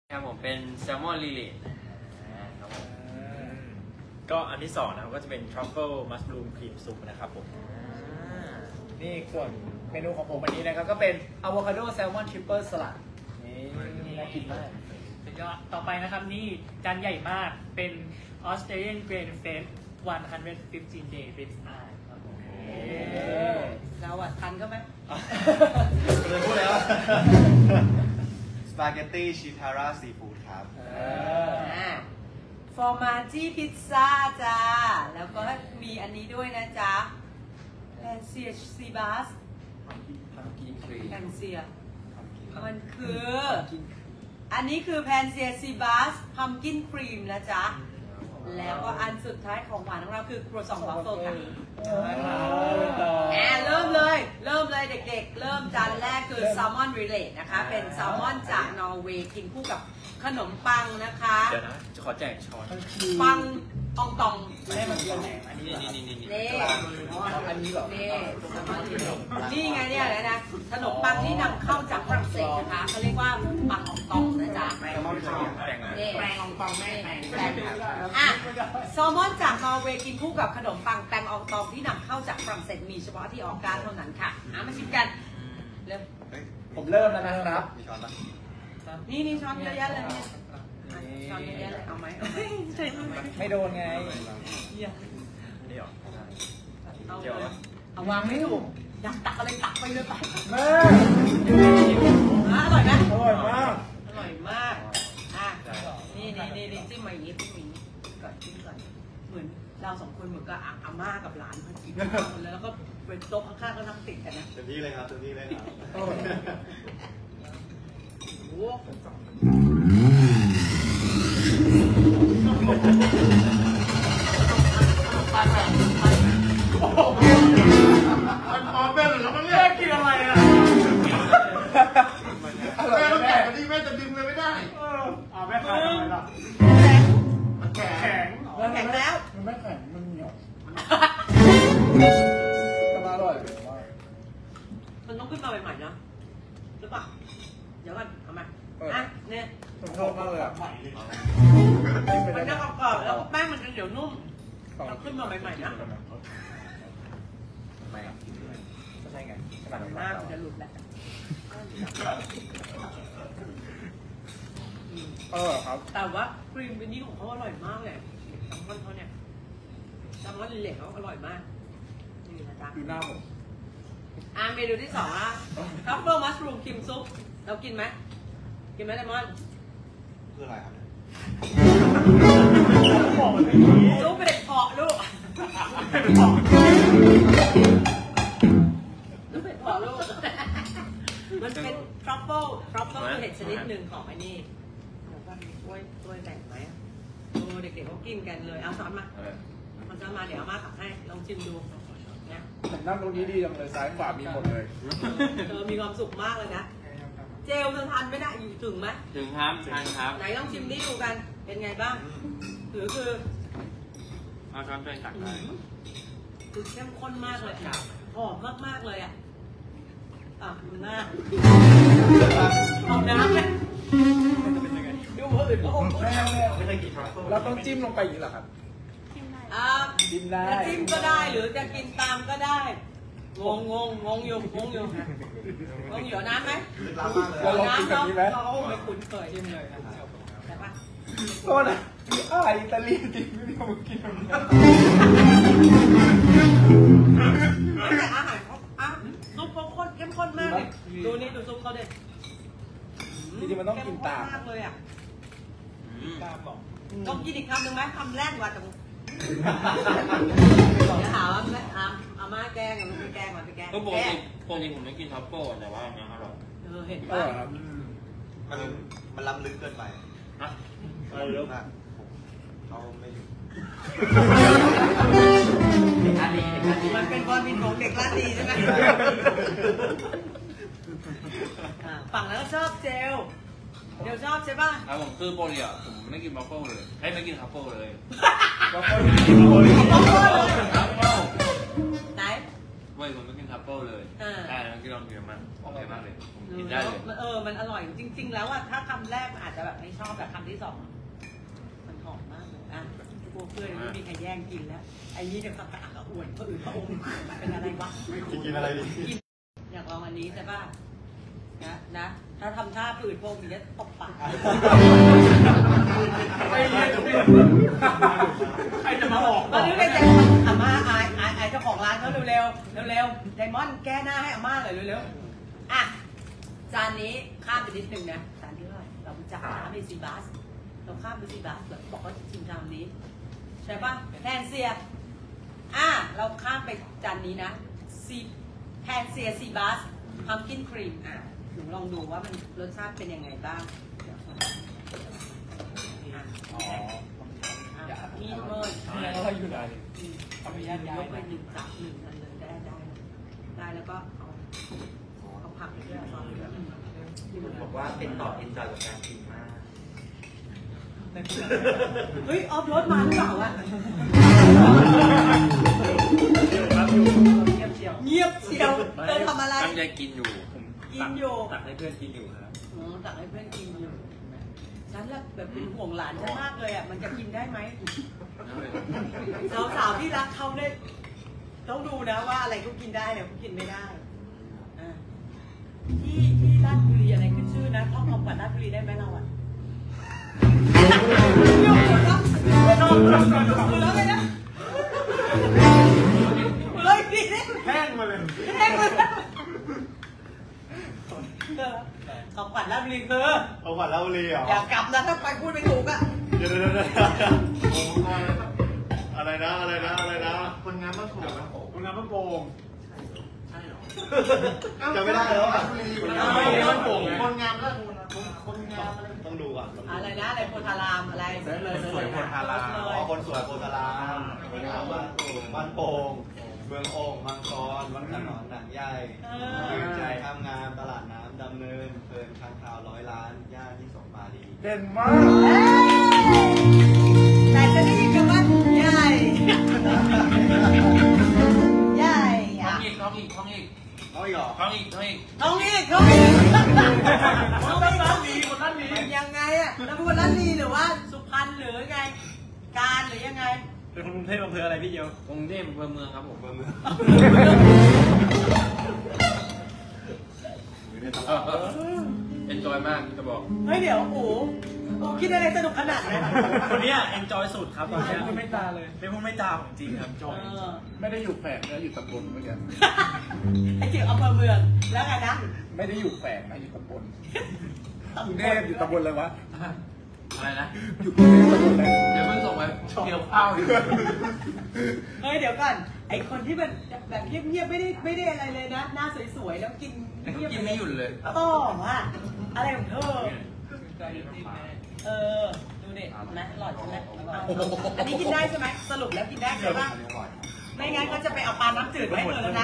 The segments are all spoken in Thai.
ครับผมเป็นแซลมอนลิลิครับผมก็อันที่2นะครับก็จะเป็น truffle mushroom cream soup นะครับผมนี่ส่วนเมนูของผมวันนี้นะครับก็เป็น avocado salmon triple salad นี่น่ากินมากสุดยอดต่อไปนะครับนี่จานใหญ่มากเป็น Australian Grain Fed 115 Day Ribs Eye ครับผมเราอะทันก็ไหมจะพูดแล้วสปาเกตตี้ชิทาร่าซีฟู้ดครับฟอร์มาจี้พิซซ่าจ้า แล้วก็มีอันนี้ด้วยนะจ๊ะแพนเซียซีบาสทำกินครีมแพนเซียมันคือ อันนี้คือแพนเซียซีบาสพัมกินครีมนะจ๊ะ แล้วก็อันสุดท้ายของหวานของเราคือครัวซองวัฟเฟิลค่ะเริ่มเลยเด็กๆ เริ่มจานแรกคือแซลมอนริเลตนะคะ เป็นแซลมอนจากนอร์เวย์กินคู่กับขนมปังนะคะเดี๋ยวนะจะขอแจกช้อนปังอองตองให้มันเยอะแหน่อันนี้นี่อันนี้เหรอนี่แซลมอนริเลตนี่ไงเนี่ยนะขนมปังที่นำเข้าจากฝรั่งเศสนะคะเขาเรียกว่าปังอองตองนะจ๊ะแซลมอนชอบแจกนะนี่แปงอองตองแม่แปงอ่ะแซลมอนจากนอร์เวย์กินคู่กับขนมปังแปงอองตองที่นำเข้าจากฝรั่งเศสมีเฉพาะที่ออกการเท่านั้นค่ะมาชิมกันเริ่มเฮ้ยผมเริ่มแล้วนะครับมีช้อนปะนี่ช้อนเยอะแยะเลยเนี่ยช้อนเยอะแยะเลยเอาไหมเอาไหมใช่ไหมไม่โดนไงนี่หรอเอาเดี๋ยวเลยนะเอาวางไม่ถูกอยากตักอะไรตักไปเลยไปแม่อร่อยไหมอร่อยมากอร่อยมากอ่ะนี่จิ้มมาอย่างนี้จิ้มอย่างนี้ก่อนจิ้มก่อนเหมือนเราสองคนเหมือนกับอาม่ากับหลานเขากินกันแล้วก็เป็นโต๊ะข้างๆก็นั่งติดกันนะเต็มที่เลยครับเต็มที่เลยครับโอ้มันพร้อมแม่หรือแล้วมันเรียกกินอะไรอ่ะอร่อยแม่ต้องแม่แกะกันที่แม่จะดึงเลยไม่ได้แม่ขายทำไมล่ะมันแข็งแข็งแล้วมันไม่แข็งมันเหนียวแต่มันอร่อยมากมันต้องขึ้นมาใหม่ๆนะหรือเปล่าเดี๋ยวก่อนเอามาอ่ะเนี่ยผมชอบมากเลยอ่ะมันจะกรอบๆแล้วแป้งมันจะเหนียวนุ่มเราขึ้นมาใหม่ๆนะไม่ครับก็ใช่ไงขนาดหน้ามันจะหลุดแหละครับแต่ว่าครีมวินนี่ของเขาอร่อยมากเลยแซลมอนเขาเนี่ยแซลมอนลิเล็กเขาอร่อยมากนี่นะจ๊ะดูหน้าผมเมนูที่2ละทัฟเฟิลมัชรูมครีมซุปเรากินไหมกินไหมเลมอนคืออะไรครับซุปเป็ดเพาะลูกซุปเป็ดเพาะลูกมันเป็นทรัฟเฟิลคือเห็ดชนิดหนึ่งของไอ้นี่แล้วก็มีถ้วยแบ่งไหมเด็กๆเขากินกันเลยเอาช้อนมามันจะมาเดี๋ยวเอามาตักให้ลองชิมดูนะผมนั่งตรงนี้ดีจังเลยซ้ายขวามีหมดเลยมีความสุขมากเลยนะเจลเธอทานไม่ได้อยู่ถึงไหมถึงครับทานครับไหนลองชิมนี่ดูกันเป็นไงบ้างคือเอาช้อนตัวเองตักได้คือเข้มข้นมากเลยหอมมากๆเลยอ่ะดูหน้าเอาน้ำเลยดูอื่นก็โอ้โหแม่ไม่เคยกินทรัฟเฟิลเราต้องจิ้มลงไปอย่างนี้เหรอครับ จิ้มได้จะจิ้มก็ได้หรือจะกินตามก็ได้งงอยู่น้ำไหมล้างมากเลยเราลองกินแบบนี้ไหมเราก็ไม่คุ้นเคยจิ้มเลยใช่ปะโทษนะพี่อ้ายอิตาลีจริงไม่ได้มากินแบบนี้แต่อาหารเขาซุปเขาข้นเข้มข้นมากเลยดูนี่ดูซุปเขาดิจริงๆมันต้องกินตามเข้ข้มากเลยอ่ะตามบอกต้องกินอีกคำหนึ่งไหมคำแรกว่าจะเดี๋ยวหาว่าอาม่าแกล้งลูกไปแกล้งมันไปแกล้งก็ปกติผมไม่กินทัฟเฟิลแต่ว่าอันนี้อร่อยเห็นเอป่ะอครับมันล้ำลึกเกินไปฮะล้ำลึกมากเขาไม่มันเป็นความผิดของเด็กร้านดีใช่ไหมฝั่งแล้วชอบเจลเดี๋ยวชอบใช่ป่ะครับผมคือโปรเลียผมไม่กินทัฟเฟิลเลยไม่กินทัฟเฟิลเลยก็ค่อยกินโอริต้องเลยไหนเว้ยผมไม่กินทัฟเฟิลเลยได้แล้วกินลองกินมันโอเคมากเลยผมกินได้เลยมันอร่อยจริง ๆ แล้วอะถ้าคำแรกอาจจะแบบไม่ชอบแต่คำที่สองมันหอมมากเลยอ่ะพวกเพื่อนไม่มีใครแย่งกินแล้วไอ้นี่เดี๋ยวกระอักกระอ่วนพระอื่นพระองค์เป็นอะไรวะกินอะไรดีอยากลองอันนี้ใช่ป่ะนะถ้าทำท่าผื่นพวกนี้จะตบปากใครจะมาออกตอนนี้เป็นใจอาม่าอายเจ้าของร้านเขาเร็วไดมอนด์แก้หน้าให้อาม่าหน่อยเร็วๆอ่ะจานนี้ข้ามไปนิดนึงนะจานนี้เท่าไหร่เราจะข้ามไป4 บาทเราข้ามไป4 บาทแบบบอกว่าจริงจานนี้ใช่ป่ะแพนเซียเราข้ามไปจานนี้นะแพนเซีย4 บาทพัมกินครีมหนูลองดูว่ามันรสชาติเป็นยังไงบ้างนี่เมินแล้วเราอยู่ไหนขออนุญาตยกไป1 จับ 1อันเลยได้แล้วก็เอาผักไปด้วยซอสด้วยบอกว่าเป็นต่อเอนจอยกับการกินมากเฮ้ยออฟโรดมาหรือเปล่าอะเงียบเชียวเธอทำอะไรตั้งใจกินอยู่กินอยู่ตักให้เพื่อนกินอยู่ครับตักให้เพื่อนกินอยู่ฉันแบบเป็นห่วงหลานฉันมากเลยอ่ะมันจะกินได้ไหมสาวๆที่รักเขาเนี่ยต้องดูนะว่าอะไรเขากินได้เนี่ยเขากินไม่ได้ที่ราชบุรีอะไรขึ้นชื่อนะท่องคำขวัญราชบุรีได้ไหมเราอ่ะแล้วไงนะเลยดิแห้งมาเลยคำขวัญราชบุรีคือเอาขวัญเล่าเลยเหรออยากกลับนะถ้าไปพูดไม่ถูกอ่ะเดี๋ยวอะไรนะคนงานบ้านโป่งคุณน้ำมะโป่งจะไม่ได้แล้วอ่ะคนงามแล้วต้องดูก่อนอะไรนะอะไรโพธารามอะไรสวยโพธารามคนสวยโพธารามบ้านโป่งเมืองโอ่งมังกรวัดขนอนหนังใหญ่ใจทำงานตลาดน้ำดำเนินเพลินค้างคาว100 ล้านย่านที่สงปารีเด่นมากแต่จะได้ยินคำว่าใหญ่ใหญ่ท้องอีกเอาอีกเหรอท้องอีกท้องอีกมันยังไงอะแล้วเป็นคนรัตนีหรือว่าสุพรรณหรือไงการหรือยังไงเป็นคนกรุงเทพอำเภออะไรพี่เดียวกรุงเทพอำเภอเมืองครับผมเบอร์มือเอนจอยมากจะบอกเฮ้ยเดี๋ยวโอ้คิดอะไรสนุกขนาดนั้นคนเนี้ย enjoy สุดครับตอนเนี้ยไม่ตาเลยไม่พูดไม่จาของจริงครับจอยไม่ได้อยู่แฝงนะอยู่ตำบลเมื่อกี้ไอ้เกี่ยวอำเภอเมืองแล้วไงนะไม่ได้อยู่แฝงนะอยู่ตำบลกรุงเทพอยู่ตำบลอะไรวะอะไรนะอยู่กรุงเทพตำบลอะไรเดี๋ยวเพิ่งส่งไปเกี่ยวข้าวอยู่เฮ้ยเดี๋ยวก่อนไอ้คนที่มันแบบเงียบๆไม่ได้อะไรเลยนะหน้าสวยๆแล้วกินกินไม่หยุดเลยต่อว่ะอะไรของเธอดูดินะอร่อยใช่ไหมอันนี้กินได้ใช่ไหมสรุปแล้วกินได้ใช่ปะไม่งั้นก็จะไปเอาปลาน้ำจืดไว้เธอแล้วนะ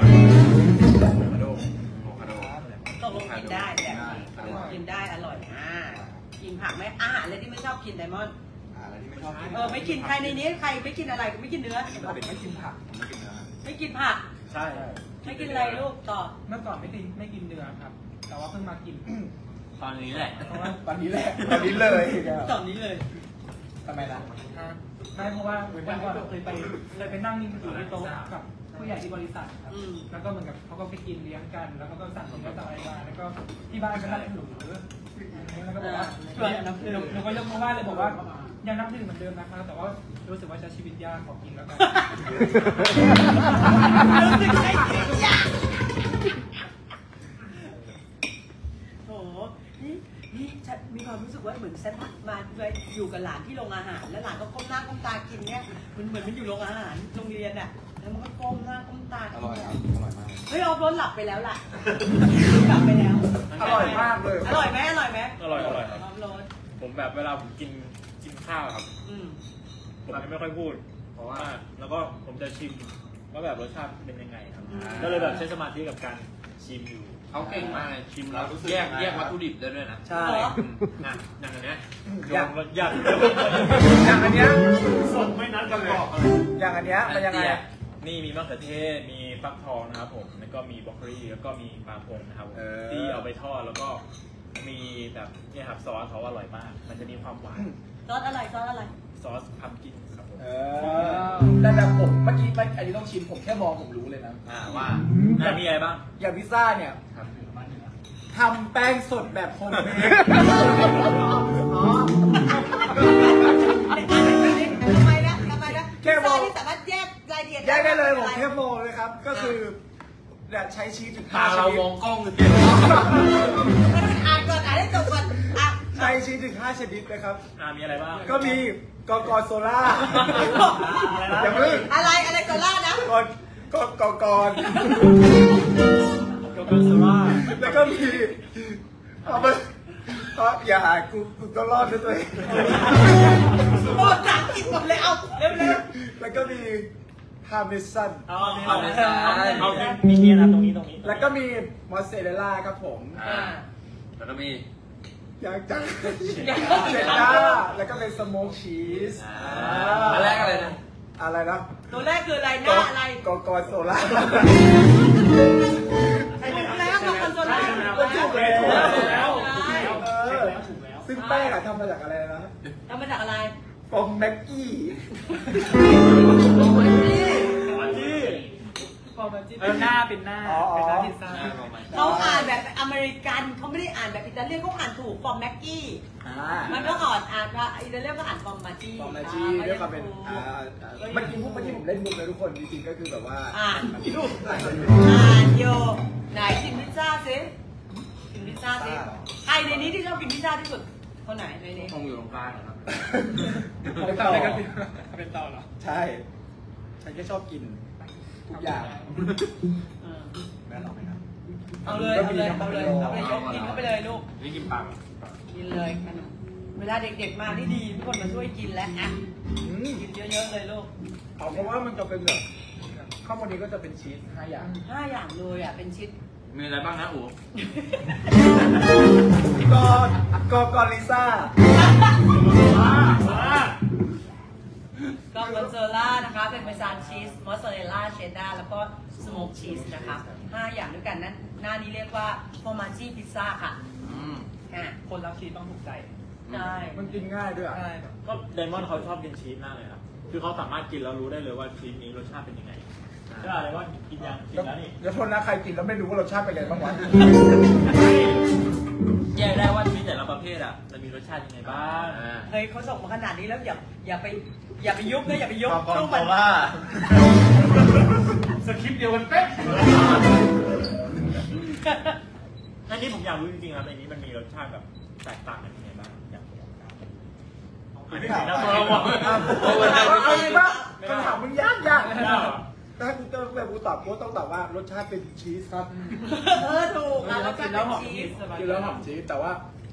ตกลงกินได้แบบกินได้อร่อยกินผักไหมอาหารอะไรที่ไม่ชอบกินไดมอนด์อะไรที่ไม่ชอบกินไม่กินใครในนี้ใครไม่กินอะไรไม่กินเนื้อไม่กินผักไม่กินเนื้อไม่กินผักใช่ไม่กินอะไรลูกต่อเมื่อก่อนไม่กินเนื้อครับ แต่ว่าเพิ่งมากินตอนนี้แหละเพราะว่าตอนนี้แหละตอนนี้เลยตอนนี้เลยทำไมล่ะไม่เพราะว่าวันก่อนเราเคยไปนั่งอยู่ที่โต๊ะกับผู้ใหญ่ที่บริษัทครับแล้วก็เหมือนกับเขาก็ไปกินเลี้ยงกัน แล้วเขาก็สั่งเนื้อสั่งอะไรมาแล้วก็ที่บ้านก็นั่งหนูแล้วก็บอกว่าหนูก็ยกมือไหว้เลยบอกว่ายังนับถือเหมือนเดิมนะคะแต่ว่ารู้สึกว่าใช้ชีวิตยากขอกินแล้วกันรู้สึกใช้ชีวิตยากโหนี่ฉันมีความรู้สึกว่าเหมือนฉันมาอยู่กับหลานที่โรงอาหารแล้วหลานก็ก้มหน้าก้มตากินเนี่ยมันเหมือนมันอยู่โรงอาหารโรงเรียนอ่ะแล้วมันก็ก้มหน้าก้มตาอร่อยครับอร่อยมากเฮ้ยเอารถหลับไปแล้วล่ะหลับไปแล้วอร่อยมากเลยอร่อยไหมอร่อยครับเอารถผมแบบเวลาผมกินข้าวครับ ผมจะไม่ค่อยพูด เพราะว่าแล้วก็ผมจะชิมว่าแบบรสชาติเป็นยังไงครับ ก็เลยแบบใช้สมาธิกับการชิมอยู่เขาเก่งมากเลยชิมแล้วแยกวัตถุดิบได้ด้วยนะใช่อย่างอันเนี้ยอย่างอย่างอันเนี้ยสดไม่นัดกันเลยอย่างอันเนี้ยมันยังไงนี่มีมะเขือเทศมีฟักทองนะครับผมแล้วก็มีบรอกโคลีแล้วก็มีปลาพงนะครับที่เอาไปทอดแล้วก็มีแบบเนี่ยครับซอสเขาอร่อยมาก มันจะมีความหวานซอสอะไรซอสอะไรซอสพัมกินครับผมแต่ผมเมื่อกี้อันนี้ต้องชิมผมแค่มองผมรู้เลยนะว่ามีอะไรบ้างอย่างพิซซ่าเนี่ยทำแป้งสดแบบโฮมเมดทำไมนะแค่มองที่สามารถแยกรายละเอียดแยกได้เลยผมแค่มองเลยครับ ก็คือเนี่ยใช้ชีสถึงตา 5ชเรานิดมองกล้องเลยอ่านก่อนอ่านให้จบก่อนอ่ะใช้ชีสถึง5ชนิดนะครับมีอะไรบ้างก็มีกอกอโซล่าอะไรนะอย่าเพิ่งอะไรโซล่านะกอกอนโกโก้โซล่าแล้วก็มีเอาไปอย่าหากูก็รอดด้วยตัวเองโอ้จังกินหมดเลยเอาเร็วแล้วก็มีพาเมซันเอามีเกียร์นะตรงนี้แล้วก็มีมอสซาเรลล่าครับผมแล้วก็มีอย่างจังเชดดาแล้วก็เป็นสโมกชีสอันแรกอะไรนะอะไรนะตัวแรกคืออะไรหน้าอะไรกอกอโซล่าแล้วก็คอนโซล่าก็ถูกแล้วถูกแล้วซึ่งแป้งอะทำมาจากอะไรนะทำมาจากอะไรฟองแม็กกี้เป็นหน้าเป็นหน้าพิซซ่าเขาอ่านแบบอเมริกันเขาไม่ได้อ่านแบบอิตาเลียนเขาอ่านถูกฟอร์มแม็กกี้มันก็อ่านว่าอิตาเลียนก็อ่านฟอร์มมาจี้ฟองแม็กกี้ด้วยความเป็นเมื่อกี้ผมเล่นมุกเลยทุกคนจริงๆก็คือแบบว่าอ่านโยไหนกินพิซซ่าสิกินพิซซ่าสิใครในนี้ที่ชอบกินพิซซ่าที่สุดคนไหนในนี้คงอยู่ตรงกลางนะครับเป็นต่อเลยครับเป็นต่อเหรอใช่ฉันก็ชอบกินทุกอย่างแม่ลองไหมครับเอาเลยยกกินเข้าไปเลยลูกนี่กินปังกินเลยเวลาเด็กๆมานี่ดีทุกคนมาช่วยกินแล้วอ่ะกินเยอะๆเลยลูกเพราะว่ามันจะเป็นแบบข้าวมันนี้ก็จะเป็นชีส5 อย่าง 5 อย่างเลยอ่ะเป็นชิ้นมีอะไรบ้างนะอู๋กอลิซ่าก็มอสซาเรลล่านะคะเป็นเปซานชีสมอสซาเรลล่าเชดดาร์แล้วก็สโมกชีสนะคะ5 อย่างด้วยกันนั้นหน้านี้เรียกว่าฟอร์มาจี้พิซซ่าค่ะอ่ะคนรับชีสต้องถูกใจใช่มันกินง่ายด้วยอ่ะก็เดมอนเขาชอบกินชีสมากเลยครับ คือเขาสามารถกินแล้วรู้ได้เลยว่าชีสนี้รสชาติเป็นยังไงใช่อะไรว่ากินแล้วนี่เดี๋ยวคนนะใครกินแล้วไม่รู้ว่ารสชาติเป็นไงบ้างวะแยกได้ว่าชีสแต่ละประเภทอ่ะจะมีรสชาติยังไงบ้างเฮ้ยเขาส่งมาขนาดนี้แล้วอย่าไปยุบนะอย่าไปยุบกอกอสู้โซมันล่าสคริปต์เดียวกันเป๊ะอันนี้ผมอยากรู้จริงๆครับในนี้มันมีรสชาติแบบแตกต่างกันยังไงบ้างอยากรู้อันนี้ถึงน้ำมันว่ะเอาอีกปะคำถามมึงยากถ้ากูจะแบบกูตอบกูต้องตอบว่ารสชาติเป็นชีสครับถูกแล้วก็กินเป็แล้วนหอมชีชีสสสบายกินแล้วหอมชีสแต่ว่า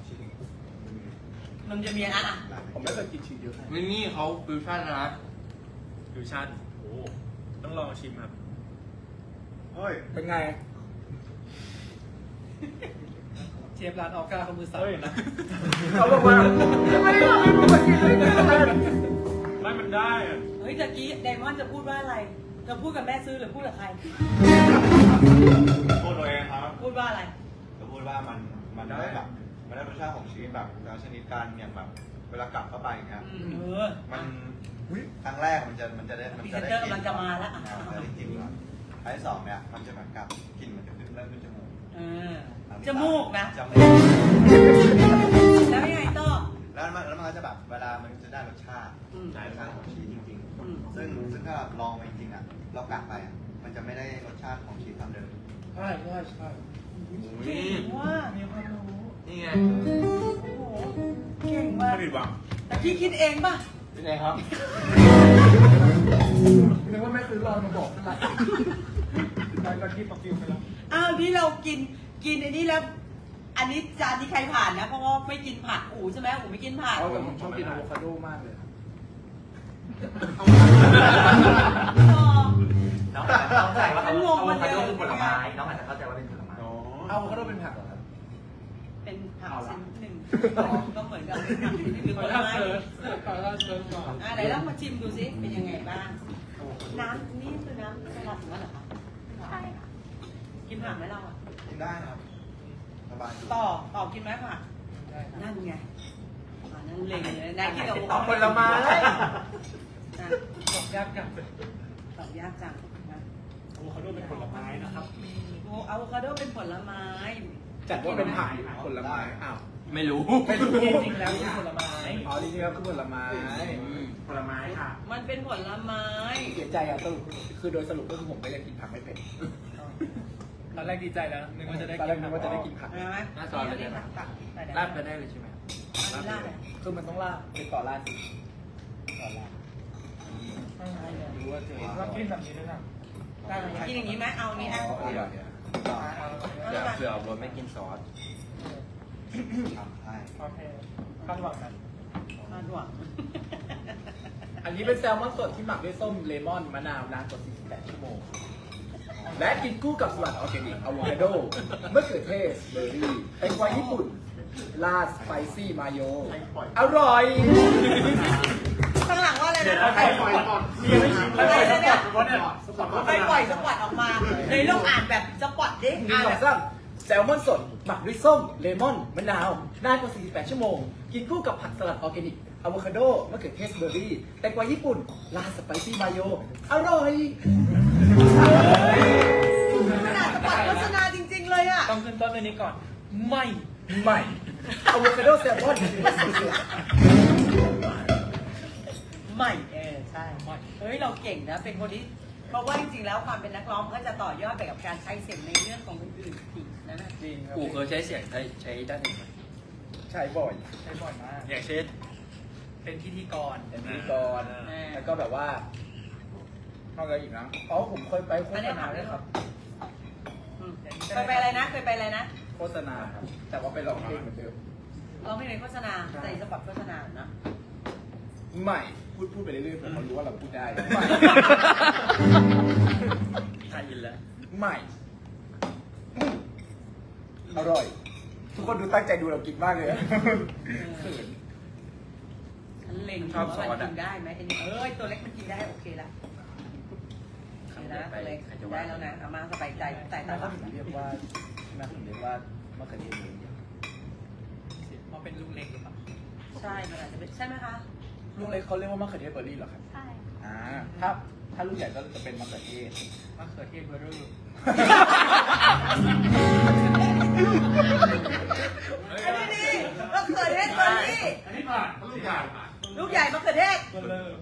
มันจะมีอันนั้นอ่ะผมไม่เคยกินชีสเยอะมินนี่เขาฟิวชั่นนะฟิวชั่นโอ้ต้องลองชิมครับเฮ้ยเป็นไงเชฟร้านออก้าเขามือสั่นนะเขาบอกว่าไม่ได้ทำให้มึงมากินเลยนะไม่มันได้อะเฮ้ยตะกี้ไดมอนด์จะพูดว่าอะไรจะพูดกับแม่ซื้อหรือพูดกับใครพูดตัวเองครับพูดว่าอะไรจะพูดว่ามันได้แบบมันได้รสชาติของชีสแบบแต่ละชนิดกันอย่างแบบเวลากัดเข้าไปอย่างเงี้ย มันครั้งแรกมันจะได้พรีเซนเตอร์กำลังจะมาแล้วจะได้กลิ่นก่อนครั้งที่2เนี่ยมันจะเหมือนกับกลิ่นมันจะเริ่มขึ้นจมูกจมูกนะจมูกแล้วยังไงต่อแล้วมันก็จะแบบเวลามันจะได้รสชาติได้รสชาติของชีสจริงๆซึ่งถ้าลองไปจริงๆอ่ะเรากัดไปอ่ะมันจะไม่ได้รสชาติของชีสตามเดิมใช่เก่งว่ามีความรู้นี่ไงโอ้โหเก่งมากไม่ผิดหวังแต่พี่คิดเองป่ะเป็นไงครับนึกว่าไม่ซื้อรอมาบอกนั่นแหละตอนที่ปอกฟิวไปแล้วอ้าวที่เรากินอันนี้แล้ว อันนี้จานที่ใครผ่านนะเพราะว่าไม่กินผักอู๋ใช่ไหมอู๋ไม่กินผักแต่ผมชอบกินอะโวคาโดมากเลยน้องอาจจะเข้าใจว่าเขางงมันเยอะคือผลไม้น้องอาจจะเข้าใจว่าเป็นผลไม้อะโวคาโดเป็นผักเหรอครับเป็นผักชนิดหนึ่งก็เหมือนกับหรือขผอลเล่าไม้เซิร์ชขอเล่าเซิร์ชก่อนไหนลองมาชิมดูสิเป็นยังไงบ้าง น้ำนี่คือน้ำสลัดเหรอคะใช่ค่ะกินผักไหมเราอ่ะกินได้ครับสบายต่อกินไหมผักนั่นไงนั่นเล็งเลยนายกินกับผลไม้ตอบยากจังตอบยากจังนะอะโวคาโดเป็นผลไม้นะครับอะโวคาโดเป็นผลไม้จัดว่าเป็นผักผลไม้อ้าวไม่รู้ไม่รู้จริงๆแล้วคือผลไม้อ๋อจริงๆแล้วคือผลไม้ผลไม้ค่ะมันเป็นผลไม้เสียใจอ่ะสรุปคือโดยสรุปก็คือผมก็ยังกินผักไม่เป็นตอนแรกดีใจแล้วนึกว่าจะได้ตอนแรกนึกว่าจะได้กินผักใช่ไหมหน้าซอยเลยได้ไหม ลาดไปได้เลยใช่ไหมลาดเลยคือมันต้องลาดเป็นต่อลาดสิต่อลาดรู้ว่าเจอเรากินแบบนี้ด้วยนะได้ไหมกินอย่างนี้ไหมเอานี้อ่ะเดี๋ยวเดี๋ยวเผื่อเอารถไม่กินซอสใช่โอเคคาดหวังกันมาหวังอันนี้เป็นแซลมอนสดที่หมักด้วยส้มเลมอนมะนาวนานกว่า48 ชั่วโมง และกินคู่กับสลัดออร์แกนิกอะโวคาโดมะเขือเทศเบอร์รี่แตงกวาญี่ปุ่นราดสไปซี่มาโยอร่อยข้างหลังว่าอะไรนะใครปล่อยก่อนมีไม่ชิมเลยสปอร์ตวะเนี่ยสปอร์ตไปปล่อยสปอตออกมาในลองอ่านแบบสปอตดิหนึ่งสองสามแซลมอนสดหมักด้วยส้มเลมอนมะนาวนานกว่า48 ชั่วโมง กินคู่กับผักสลัดออร์แกนิกอะโวคาโดมะเขือเทศเบอร์รี่แตงกวาญี่ปุ่นราดสไปซี่มาโยอร่อยขนาดสปอตโฆษณาจริงๆเลยอ่ะต้องขึ้นต้นด้วยนี้ก่อน ไม่ใหม่อะโวคาโดแซลมอนใหม่ใช่เฮ้ยเราเก่งนะเป็นคนที่เพราะว่าจริงๆแล้วความเป็นนักร้องก็จะต่อยอดไปกับการใช้เสียงในเรื่องของอื่นๆอีกนะจริงครับกูเคยใช้เสียงใช้ด้านอื่นไหมใช่บ่อยใช้บ่อยมากอย่างเช่นเป็นพิธีกรเป็นพิธีกรแล้วก็แบบว่านอกจากอีกนะอ๋อผมเคยไปโฆษณาด้วยครับเคยไปอะไรนะเคยไปอะไรนะโฆษณาครับแต่ว่าไปร้องเพลงเหมือนเดิมเราไม่ในโฆษณาแต่สปอตโฆษณาเนาะใหม่พูดไปเรื่อยๆผมรู้ว่าเราพูดได้ใหม่ใช่ยินแล้วใหม่อร่อย ทุกคนดูตั้งใจดูเรากินมากเลยเขินฉันเล็งว่ามันกินได้ไหมไอ้นี่ตัวเล็กมันกินได้โอเคละโอเคนะตัวเล็กได้แล้วนะอาม่าสบายใจใส่ตาแม่ผมเรียกว่าแม่ผมเรียกว่ามะเขือเทศเลยเพราะเป็นลูกเล็กหรือเปล่าใช่มันอาจจะเป็นใช่ไหมคะลูกเล็กเขาเรียกว่ามะเขือเทศเบอร์รี่เหรอครับใช่ถ้าลูกใหญ่ก็จะเป็นมะเขือเทศมะเขือเทศเบอร์รี่อันนี้นี่มะเขือเทศเบอร์รี่อันนี้ผ่านลูกใหญ่ลูกใหญ่มะเขือเทศเบอร์เริ่ม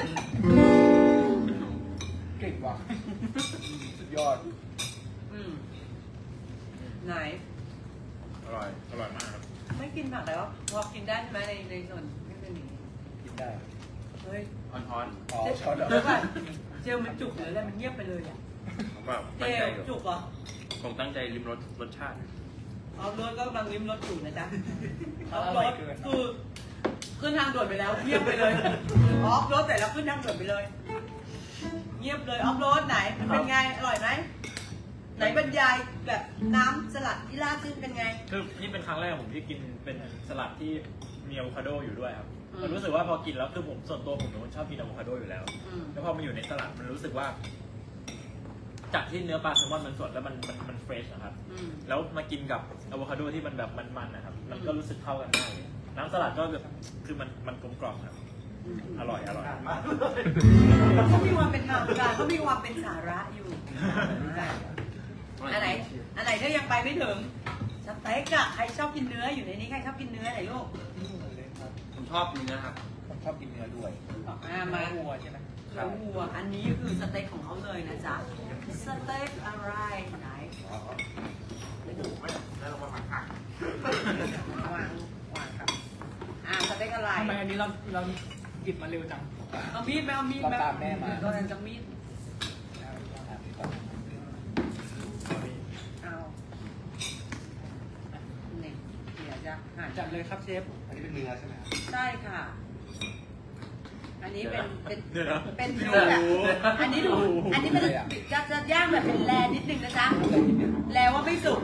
เก่งว่ะสุดยอดไหนอร่อยมากครับไม่กินผักแล้วพอกินได้ใช่ไหมในส่วนไม่เป็นอย่างนี้กินได้เฮ้ยอ่อนอ๋อช้อนเหรอเดี๋ยวก่อนเจลมันจุกหรืออะไรมันเงียบไปเลยอ่ะผมแบบเจตั้งใจลจุกเหรอผมตั้งใจริมรสชาติออฟโรดก็กำลังลิ้มรสอยู่นะจ๊ะออฟโรดคือขึ้นทางด่วนไปแล้วเงียบไปเลยออฟโรดแต่แล้วขึ้นทางด่วนไปเลย เงียบเลยออฟโรดไหนมันเป็นไงอร่อยไหมไหนบรรยายแบบน้ำสลัดที่ราดซึ่งเป็นไงคือนี่เป็นครั้งแรกผมที่กินเป็นสลัดที่มีอะโวคาโดอยู่ด้วยครับอืมมันรู้สึกว่าพอกินแล้วคือผมส่วนตัวผมเป็นคนชอบกินอะโวคาโดอยู่แล้ว แล้วพอมาอยู่ในสลัดมันรู้สึกว่า จากที่เนื้อปลาแซลมอนมันสดแล้วมันเฟรชนะครับ แล้วมากินกับอะโวคาโดที่มันแบบมันๆนะครับ มันก็รู้สึกเข้ากันได้น้ำสลัดก็แบบคือมันกลมกล่อมครับ อร่อยเขามีความเป็นทางการเขามีความเป็นสาระอยู่อันไหนถ้ายังไปไม่ถึงสเต็กอะใครชอบกินเนื้ออยู่ในนี้ใครชอบกินเนื้อไหนลูกผมชอบเนื้อครับผมชอบกินเนื้อด้วยมาวัวใช่ไหมเนื้อวัวอันนี้คือสเต็กของเขาเลยนะจ๊ะสเต็กอะไรไหนวางครับสเต็กอะไรทำไมอันนี้เราหยิบมาเร็วจังเอามีดไหมเอามีดไหมเราตามแม่มาตอนนั้นจะมีดเอาเนี่ยเดี๋ยวจะหั่นจัดเลยครับเชฟอันนี้เป็นเนื้อใช่ไหมครับใช่ค่ะอันนี้เป็นเดี๋ยวนะเป็นดูแบบอันนี้ดูอันนี้มันจะย่างแบบเป็นแลนิดนึงนะจ๊ะแลว่าไม่สุก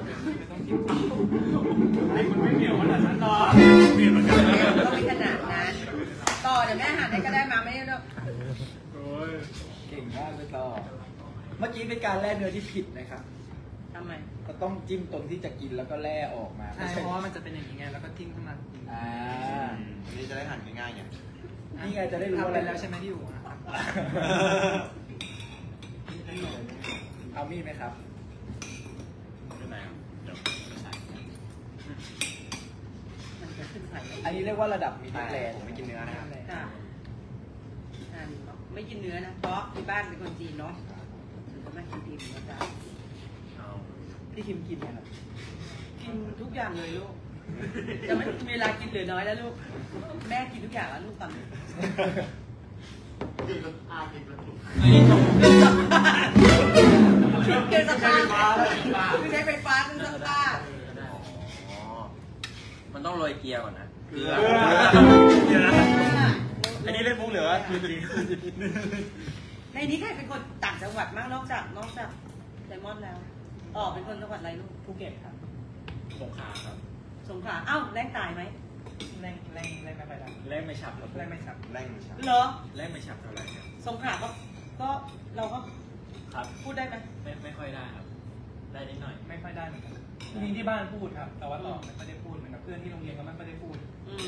มันไม่เหนียวขนาดนั้นหรอกก็ไม่ขนาดนั้นต่อเดี๋ยวแม่หั่นให้ก็ได้มาไม่ได้เก่งมากเลยต่อเมื่อกี้เป็นการแล่เนื้อที่ผิดนะครับทำไมก็ต้องจิ้มตรงที่จะกินแล้วก็แล่ออกมาใช่เพราะว่ามันจะเป็นอย่างนี้ไงแล้วก็จิ้มขึ้นมาอ่าอันนี้จะได้หั่นง่ายๆไงนี่ไงจะได้รู้ทำอะไปไรแล้วใช่ไหมที่อยู่เอามีดไหมครับไหนครับเดี๋ยวมันจะขึ้นไข่อันนี้เรียกว่าระดับมีดีแลนด์ผมไม่กินเนื้อนะครับค่ะไม่กินเนื้อนะเพราะที่บ้านเป็นคนจีนเนาะถึงก็ไม่กินดีเหมือนกันจ้ะเอาพี่คิมกินไหมครับกินทุกอย่างเลยลูกจะไม่มีเวลากินเหลือน้อยแล้วลูกแม่กินทุกอย่างแล้วลูกตอนนี้เกินสภาพคือใช้ไฟฟ้าคือสภาพมันต้องโรยเกียร์ก่อนนะเกลือเดี๋ยวนะอันนี้เล่นมุกเหรอจริงในนี้ใครเป็นคนต่างจังหวัดมากนอกจากไดมอนด์แล้วอ๋อเป็นคนจังหวัดอะไรลูกภูเก็ตครับสงขลาครับสงขลาเอ้าแรงตายไหมแรงไม่ไปได้แรงไม่ฉับครับแรงไม่ชัดแร่งชับเหรอแรงไม่ฉับเท่าไหร่ครับสงขลาก็เราก็ครับพูดได้ไหมไม่ค่อยได้ครับ ได้นิดหน่อยไม่ค่อยได้เหมือนกันจริงๆที่บ้านพูดครับ แต่ว่าต่อไม่ได้พูดเหมือนกับเพื่อนที่โรงเรียนก็ไม่ค่อยได้พูด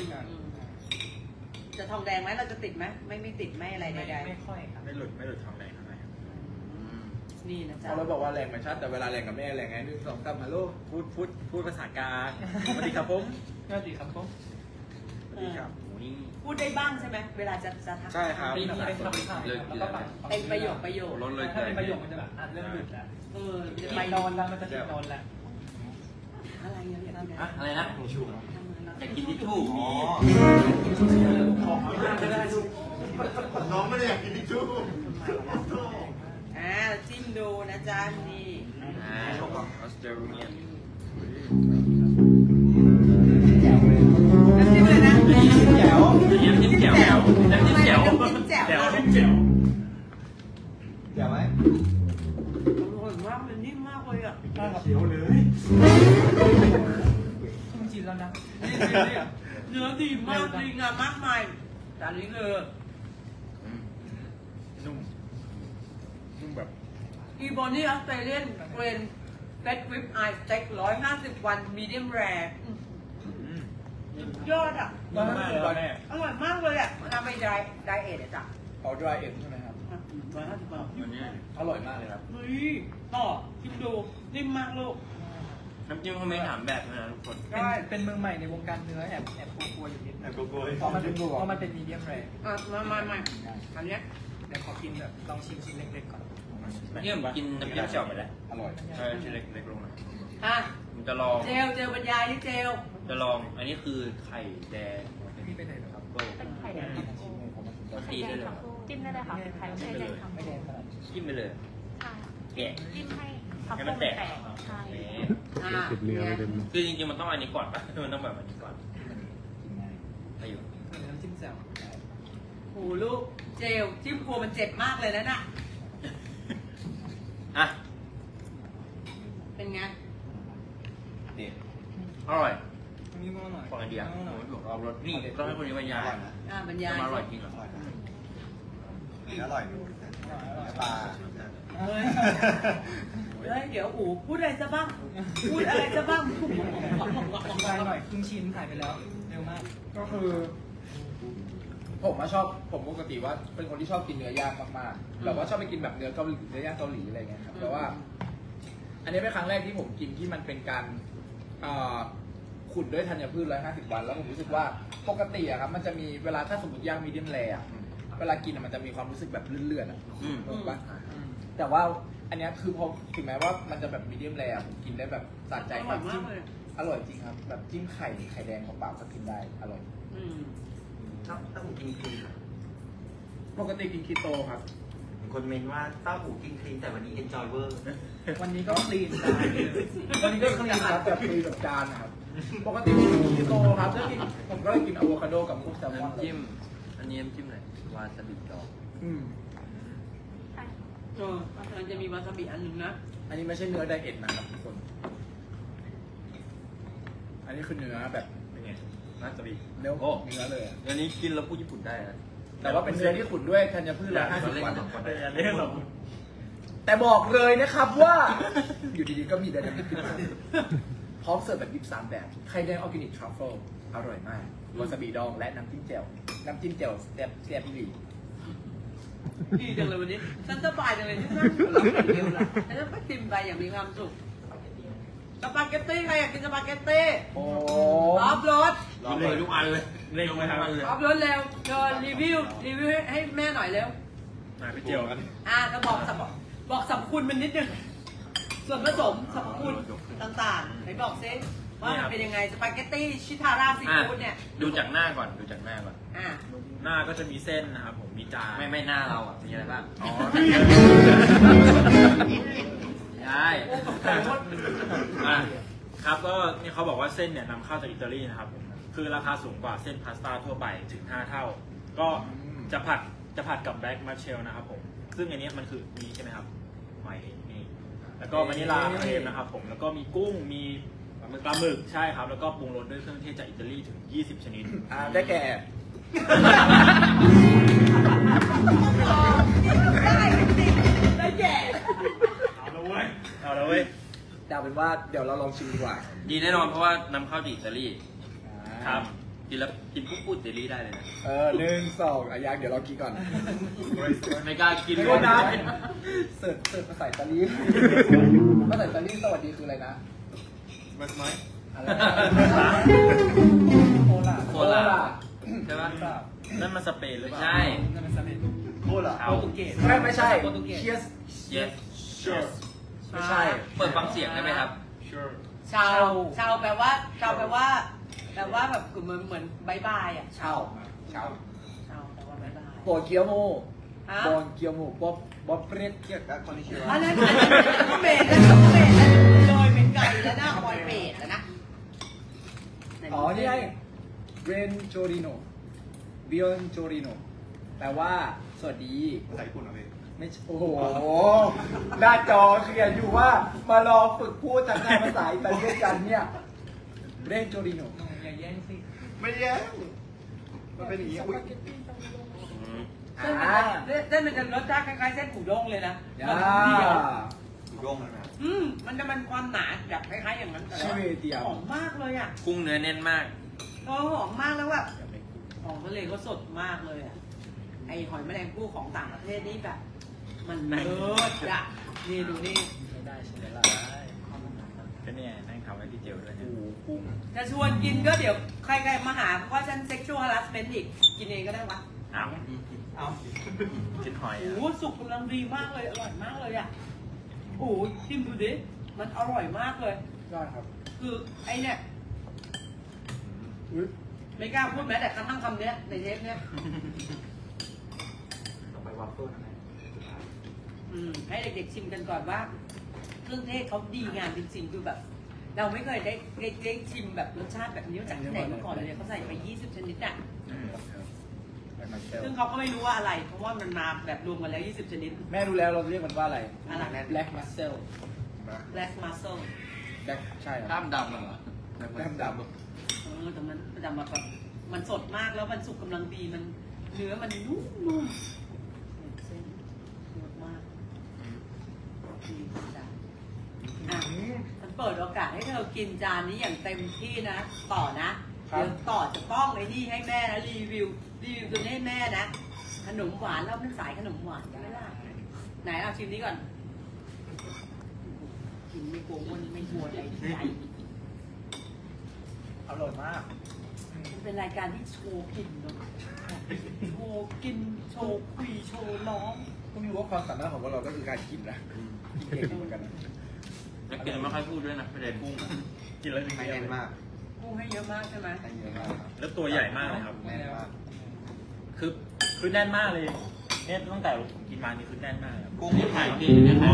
จะทองแดงไหมเราจะติดไหมไม่ติดไม่อะไรใดไม่ค่อยครับไม่หลุดทองแดงเท่าไหร่ครับๆนี่นะจ๊ะเขาเลยบอกว่าแรงมันชัดแต่เวลาแรงกับแม่แรงไง1 2 3ฮัลโหลพูดภาษากลางสวัสดีครับผมก็ดีครับผมสวัสดีครับนี่พูดได้บ้างใช่ไหมเวลาจะทักใช่ครับเป็นคำสั่งแล้วก็ปัดเป็นประโยครถเลยถ้าเป็นประโยคมันจะแบบเริ่มหยุดแล้วจะไปไปนอนแล้วมันจะติดนอนแล้วอะไรอย่างเงี้ยอะไรนะอยากกินทิชชู่อ๋อ น้องไม่ได้อยากกินทิชชู่จิ้มดูนะจ๊ะนี่ออสเตรเลียนน้ำจิ้มเลยนะแจ๋วน้ำจิ้มแจ่วน้ำจิ้มแจ่วแจ่วแจ๋วอแจ๋วเดี๋ยวไหมร่อยมากมันนิ่มมากเลยอ่ะเขียวเลยคุณจินแล้วนะเนื้อดีมากดีงามมากมายจานนี้เลยนุ่มแบบอีโบนี่ออสเตรเลียนเกรนเฟสวิปไอสเต็ก150 วันมีเดียมแรร์ยอดอ่ะนุ่มมากเลยแม่อร่อยมากเลยอ่ะทำไปไดเอทอ่ะจ้ะเอาดรายเอ็มใช่ไหมครับ 150 บาทวันนี้อร่อยมากเลยครับเฮ้ยต่อชิมดูนิ่มมากลูกน้ำจิ้มเขาไม่ถามแบบนะทุกคนเป็นมือใหม่ในวงการเนื้อแอบกลัวอยู่นิดนึงโกโก้เพราะมันเป็นมีเดียมแรร์ไม่อันเนี้ยเดี๋ยวขอกินแบบลองชิมชิ้นเล็กๆก่อนเนี่ยผมกินน้ำจิ้มแจ่วไปแล้วอร่อยใช่ชิ้นเล็กลงมาอ่ะผมจะลองเจลบรรยายนี่เจลจะลอง อันนี้คือไข่แดงพี่ไปไหนนะครับโก้เป็นไข่แดงกินชิ้นหนึ่งผมมาตีได้เลยจิ้มได้เลยค่ะเป็นไข่ไม่แดงทำไม่แดงขนาดจิ้มไปเลยใช่แกะจิ้มให้ทับให้เพิ่มันมแตกแตกใช่คือจริงๆมันต้องอันนี้ก่อนปะมันต้องแบบอันนี้ก่อนกินง่ายอายุน้ำจิ้มแจ่วโอ้ลูกเจลจิ้มครัวมันเจ็บมากเลยนะน่ะอ่ะเป็นไงนี่อร่อยอันนี้ก็อร่อยฟังไอเดียผมไม่บอกเรารสนี่ต้องให้คนนี้บรรยายอร่อยนะบรรยายมันอร่อยจริงเหรออร่อยนะเนื้ออร่อยดูปลาเฮ้ยเดี๋ยวอู๋พูดอะไรซะบ้าง พูดอะไรซะบ้างอธิบายหน่อยครึ่งชิ้นถ่ายไปแล้วเร็วมากก็คือ ผมปกติว่าเป็นคนที่ชอบกินเนื้อย่างมากๆแบบว่าชอบไปกินแบบเนื้อเกาหลีเนื้อย่างเกาหลีอะไรเงี้ยครับแต่ว่า อันนี้เป็นครั้งแรกที่ผมกินที่มันเป็นการขุดด้วยธัญพืช150 วันแล้วผมรู้สึกว่าปกติอะครับมันจะมีเวลาถ้าสมมติย่างมีเดียมแรร์อะเวลากินอะมันจะมีความรู้สึกแบบเลื่อนๆอะถูกปะแต่ว่าอันเนี้ยคือพอถึงแม้ว่ามันจะแบบมีเดียมแรร์ผมกินได้แบบสะใจอร่อยมากเลยอร่อยจริงครับแบบจิ้มไข่แดงของเปล่าก็กินได้อร่อยถ้าผมกินคลีนปกติกินคีโตครับคนเมนว่าเต้าหูกินคลีนแต่วันนี้ enjoy เวอร์วันนี้ก็คลีนได้วันนี้ก็คลีนครับแบบคลีนแบบจานนะครับปกติกินคีโตครับถ้ากินผมก็เลยกินอะโวคาโดกับพวกแซลมอนน้ำจิ้มอันนี้น้ำจิ้มอะไรวาซาบิดองมันจะมีวาซาบิอันหนึ่งนะอันนี้ไม่ใช่เนื้อไดเอทนะครับทุกคน อันนี้คือเนื้อแบบเป็นไงวาซาบิเนื้อเนื้อเลยอะอันนี้กินแล้วพูดญี่ปุ่นได้นะแต่ว่าเป็นเนื้อที่ขุ่นด้วยธัญพืชละ50 วันอันนี้เราแต่บอกเลยนะครับว่า อยู่ดีๆก็มีไดนามิกขึ้นมาพร้อมเสิร์ฟแบบ23 แบบไข่แดงออร์แกนิกทรัฟเฟิลอร่อยมากวาซาบิดองและน้ำจิ้มแจ่วน้ำจิ้มแจ่วแซ่บอีหลีดีจังเลยวันนี้ฉันสบายจังเลยที่นั่งอยู่หลังเร็วละฉันจะไปกินไปอย่างมีความสุขสปาเกตตี้ใครอยากกินสปาเกตตี้โอ้ออฟโรดกินเลยทุกอันเลยเร่งไหมครับออฟโรดเร็วเชิญรีวิวให้แม่หน่อยเร็วมาพี่เจียวกันก็บอกสรรพคุณมันนิดนึงส่วนผสมสรรพคุณต่างๆไหนบอกซิว่ามันเป็นยังไงสปาเกตตี้ชิทาราซีฟู้ดเนี่ยดูจากหน้าก่อนดูจากหน้าก่อนหน้าก็จะมีเส้นนะครับผมมีจานไม่หน้าเราอ่ะมีอะไรบ้างอ๋อใช่ครับก็นี่เขาบอกว่าเส้นเนี่ยนำเข้าจากอิตาลีนะครับผมคือราคาสูงกว่าเส้นพาสต้าทั่วไปถึง5 เท่า ก็จะผัดกับแบล็กมาเชลนะครับผมซึ่งอันนี้มันคือนี่ใช่ไหมครับหอยนี่แล้วก็วานิลาเครมนะครับผมแล้วก็มีกุ้งมีปลาหมึกใช่ครับแล้วก็ปรุงรสด้วยเครื่องเทศจากอิตาลีถึง20 ชนิดได้แก่ได้จริงได้แก่เอาละเว้ยเดาเป็นว่าเดี๋ยวเราลองชิมดีกว่าดีแน่นอนเพราะว่านำเข้าจากอิตาลีครับกินแล้วกินปุ๊บอิตาลีได้เลยนะ 1 2อายังเดี๋ยวเรากินก่อนไม่กล้ากินไม่ได้นะเสิร์ฟภาษาอิตาลีภาษาอิตาลีสวัสดีคืออะไรนะมันไหมอะไรโคลาใช่ปะนั่นมันสเปนหรือเปล่าใช่นั่นเป็นสเปนโคตรอ่ะเอาโปรตุเกสไม่ใช่โปรตุเกส Cheers yes sure ไม่ใช่เปิดฟังเสียงได้ไหมครับ sure ชาวแปลว่าแบบเหมือนบายบายอ่ะเช่าชาวแปลว่าบายบายบอนเกียวโมฮะบอนเกียวโมบ๊อบเปรตเกียร์แล้วคนที่ชื่ออัว่านนั้นเบรดแล้วเลยเป็นไก่แล้วนะคอยเบรดแล้วนะอ๋อนี่ไงเบรนโจริโนเบียนโจริโนแปลว่าสวัสดีภาษาญี่ปุ่นเหรอพี่ไม่ใช่โอ้โหหน้าจอเขียนอยู่ว่ามาลองฝึกพูดจากภาษาอิตาเลียนกันเนี่ยเบรนโจริโนอย่าแย่งสิไม่แย่มันเป็นอย่างนี้อุ้ยเส้นมันจะรสชาติคล้ายๆเส้นอูด้งเลยนะย่ามันเดียวถูกโย่งเลยนะมันจะมันความหนาแบบคล้ายๆอย่างนั้นแต่ชื่อเดียวหอมมากเลยอ่ะกุ้งเนื้อแน่นมากหอมมากแล้วแบบของทะเลก็สดมากเลยอ่ะไอหอยแมลงภู่ของต่างประเทศนี่แบบ มันเลิศอ่ะนี่ดูนี่ไม่ได้ใช่ไหมล่ะก็เนี่ยนั่งทำให้พี่เจียวด้วยโอ้โหกุ้งจะชวนกินก็เดี๋ยวใครๆมาหาเพราะฉันเซ็กชวลฮาร์สเมนต์อีกกินเองก็ได้วะอ้าวเอากินหอยโอ้โหสุกกำลังดีมากเลยอร่อยมากเลยอ่ะโอ้โหชิมดูดิมันอร่อยมากเลยยอดครับคือไอเนี่ยอุ๊ยไม่กล้าพูดแม้แต่กระทั่งคำเนี้ยในเทปเนี้ยต้องไปวัฟเฟิลนะให้เด็กๆชิมกันก่อนว่าเครื่องเทศเขาดีงามจริงๆคือแบบ เราไม่เคยได้ชิมแบบรสชาติแบบนี้จากที่ไหนมาก่อนเลยเขาใส่ไป20 ชนิดอ่ะซึ่งเขาก็ไม่รู้ว่าอะไร เพราะว่ามันมาแบบรวมกันแล้ว20 ชนิดแม่รู้แล้วเราเรียกมันว่าอะไรอะไร Black Mussel Black Mussel Black ใช่คกล้ารับมดำเหรอแก้มดำแต่มันจะมาแบบมันสดมากแล้วมันสุกกำลังดีมันเนื้อมันนุ่มๆเส้นเยอะมากดีจ้ะฉันเปิดโอกาสให้เธอกินจานนี้อย่างเต็มที่นะต่อนะเดี๋ยวต่อจะต้องไอ้นี่ให้แม่นะรีวิวตัวนี้ให้แม่นะขนมหวานแล้วมันสายขนมหวานใช่ไหมล่ะไหนเอาชิมนี้ก่อนกินไม่กลัวมันไม่กลัวอะไรใจอร่อยมากมันเป็นรายการที่โชว์กินเนาะโชว์กินโชว์คุยโชว์ร้องต้องรู้ว่าความสามารถของพวกเราก็คือการกินนะกินเก่งเหมือนกันนะแล้วกินไม่ค่อยพูดด้วยนะไม่ได้กุ้งกินแล้วถึงให้เยแน่นอะมากกุ้งให้เยอะมากใช่ไหมให้เยอะมากครับแล้วตัวใหญ่มากเลยครับแน่นมากคือแน่นมากเลยเนี่ยตั้งแต่ผมกินมานี่คือแน่นมากครับกุ้งที่ถ่ายดีเนี่ยอ๋อ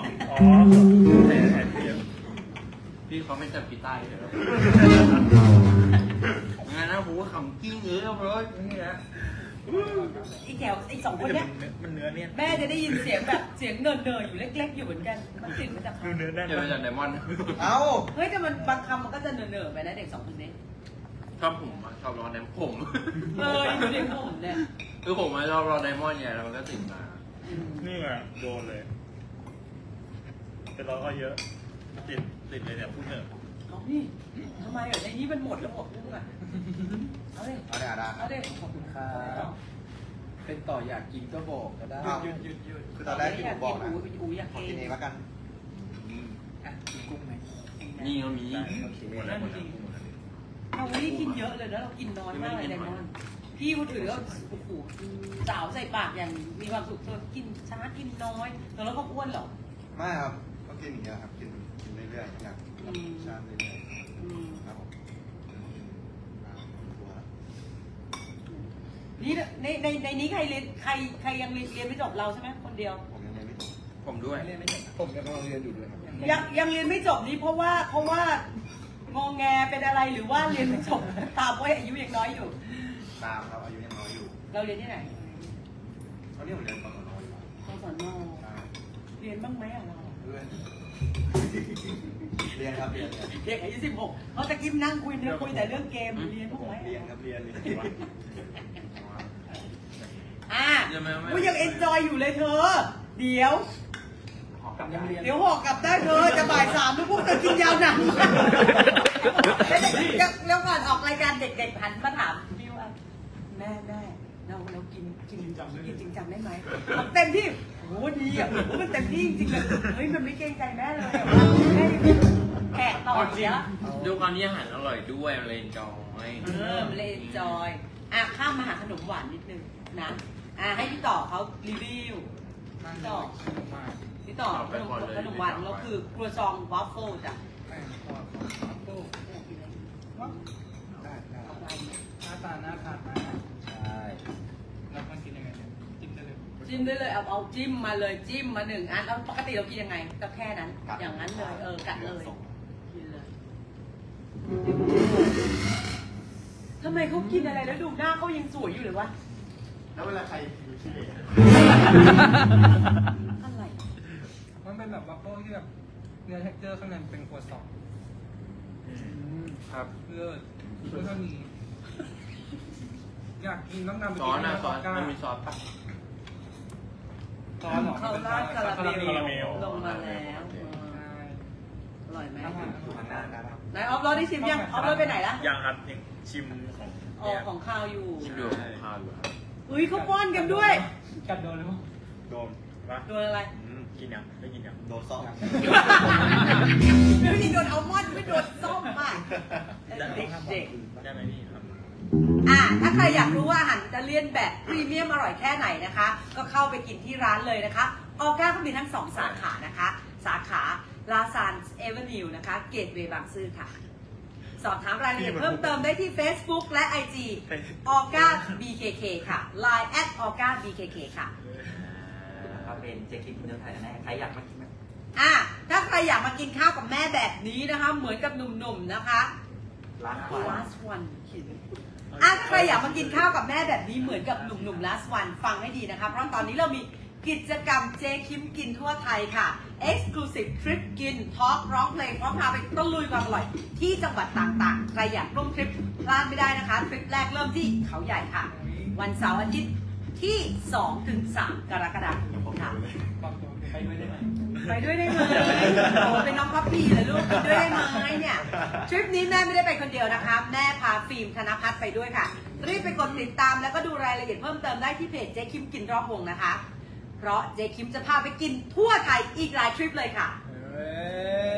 แต่เดียวพี่เขาไม่จับกีตาร์เลยหรองั้นนะผมก็ขำกิ้งเลยเอาเลยนี่นะอีแถวอีสองคนเนี้ยมันเนื้อเนี่ยแม่จะได้ยินเสียงแบบเสียงเนินๆอยู่เล็กๆอยู่เหมือนกันมันติดมาจากดูเนื้อแน่นเดี๋ยวไปจากไดมอนด์เอ้าเฮ้ยแต่มันบางคำมันก็จะเนินๆไปนะเด็กสองคนนี้ชอบผมชอบรอไดมอนด์ผมอยู่ในผมเนี่ยคือผมชอบรอไดมอนด์ไงแล้วมันก็ติดมานี่ไงโดนเลยเป็นร้อยก็เยอะติดเลยเนี่ยพูดเนอะเอานี่ทำไมในนี้มันหมดแล้วหมดเรื่องอ่ะเอาเลยเอาเนี่ยได้เอาเลยขอบคุณครับเป็นต่ออยากกินก็บอกก็ได้หยุดคือตอนแรกที่ผมบอกนะอูอยากขอกิกินนเองแล้วกันอ่ะกินกุ้งไหมนี่ก็มีโอเคหมดแล้วหมดแล้วเราไม่ได้กินเยอะเลยนะเรากินน้อยมากเลยไดมอนด์พี่เขาถือว่าโอ้โหสาวใส่ปากอย่างมีความสุขเธอกินช้ากินน้อยแล้วก็อ้วนหรอไม่ครับก็กินอย่างเงี้ยครับกินเรื่อยๆอยากชาติเรื่อยๆครับผมตัวละนี่ในนี้ใครเรียนใครยังเรียนไม่จบเราใช่ไหมคนเดียวผมยังเรียนไม่จบผมด้วยผมกำลังเรียนอยู่ด้วยครับยังเรียนไม่จบนี่เพราะว่างอแงเป็นอะไรหรือว่าเรียนไม่จบตามว่าอายุยังน้อยอยู่ตามครับอายุยังน้อยอยู่เราเรียนที่ไหนตอนนี้ผมเรียนป.ส.น.อยู่กศนเรียนบ้างไหมอะเราเพื่อนเรียนครับเรียนเด็กอายุ16เขาจะกินนั่งคุยแต่เรื่องเกมเรียนบ้างไหมเรียนครับเรียนกูยังเอนจอยอยู่เลยเธอเดี๋ยวหอกกลับได้เธอจะบ่าย3แล้วพวกเธอกินยาวหนักแล้วก่อนออกรายการเด็กๆหันมาถามพี่ว่าแม่เรากินจริงจังได้ไหมเต็มที่โหดีอ่ะมันเต็มที่จริงๆเลยเฮ้ยมันไม่เกรงใจแม่เลยแขกต่อเสียดูความที่อาหารอร่อยด้วยมันเลยจอยมันเลยจอยข้ามมาหาขนมหวานนิดนึงนะให้พี่ต่อเขารีวิวพี่ต่อขนมหวานเราคือครัวซองวอฟเฟิลจ้ะได้ได้หน้าตาน่าทานมากใช่แล้วมันกินยังไงเนี่ยจิ้มได้เลยจิ้มได้เลยเอาจิ้มมาเลยจิ้มมา1 อันแล้วปกติเรากินยังไงก็แค่นั้นอย่างนั้นเลยกัดเลยกินเลยทำไมเขากินอะไรแล้วดูหน้าเขายังสวยอยู่เลยวะแล้วเวลาใครดูที่เด็กอะไรมันเป็นแบบวัฟเฟิลที่แบบเนื้อเท็กเจอร์ข้างในเป็นครัวซองครับเลือดแล้วก็มีอยากกินต้องนำไปซอกิสนนะซอสก้ามันมีซอสปะซอสหรอเขาราดคาราเมลลงมาแล้วอร่อยไหมอยู่ข้างหน้านะครับไหนออฟโรดได้ชิมยังออฟโรดไปไหนละยังครับยังชิมของของข้าวอยู่ชิมดูของข้าวอยู่ครับอุ้ยเขาป้อนกันด้วยกัดโดนเลยมั้งโดนว่าโดนอะไรกินยังได้กินยังโดนซ่อมเดี๋ยวนี้โดนอัลมอนด์ไม่โดนส้มอ่ะเด็กได้ไหมพี่ครับถ้าใครอยากรู้ว่าอาหารอิตาเลียนแบบพรีเมียมอร่อยแค่ไหนนะคะ ก็เข้าไปกินที่ร้านเลยนะคะออก้าเขามีทั้ง2 สาขานะคะ สาขาลาซานเอเวนิวนะคะเกตเวย์บางซื่อค่ะ สอบถามรายละเอียดเพิ่มเติมได้ที่ Facebook และ IG ออก้า BKK ค่ะ Line @orgabkk ค่ะก็เป็นเจคิดเนื้อไทยแน่ใครอยากมากินไหมถ้าใครอยากมากินข้าวกับแม่แบบนี้นะคะ เหมือนกับหนุ่มๆนะคะ last one ถ้าใครอยากมากินข้าวกับแม่แบบนี้เหมือนกับหนุ่มๆ last one ฟังให้ดีนะคะ เพราะตอนนี้เรามีกิจกรรมเจคิมกินทั่วไทยค่ะ Exclusive Trip กินทอล์กร้องเพลงพร้อมพาไปตะลุยความอร่อยที่จังหวัดต่างๆ ใครอยากร่วมทริปพลาดไม่ได้นะคะทริปแรกเริ่มที่เขาใหญ่ค่ะ วันเสาร์อาทิตย์ที่ 2-3 กรกฎาคมค่ะบอกตัวไปด้วยได้ไหมไปด้วยได้ไหมโอ้เป็นน้องพับพีเหรอลูกไปด้วยได้ไหมเนี่ยทริปนี้แม่ไม่ได้ไปคนเดียวนะคะแม่พาฟิล์มธนพัฒน์ไปด้วยค่ะรีบไปกดติดตามแล้วก็ดูรายละเอียดเพิ่มเติมได้ที่เพจเจ๊คิมกินรอบวงนะคะเพราะเจ๊คิมจะพาไปกินทั่วไทยอีกหลายทริปเลยค่ะเอ้ย